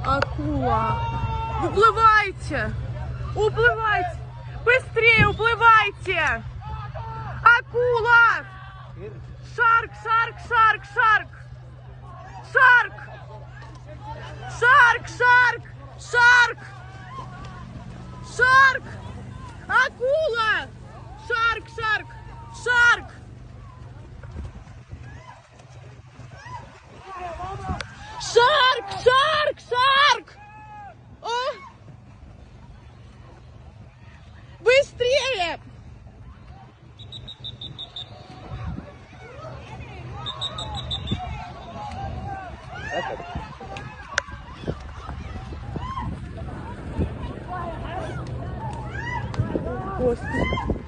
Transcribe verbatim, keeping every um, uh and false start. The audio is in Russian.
Акула. Уплывайте. Уплывайте. Быстрее уплывайте. Акула. Шарк, шарк, шарк, шарк. Шарк. Шарк, шарк, шарк. Шарк. Акула. Шарк, шарк, шарк. Шарк, шарк, шарк. О! Быстрее. Господи.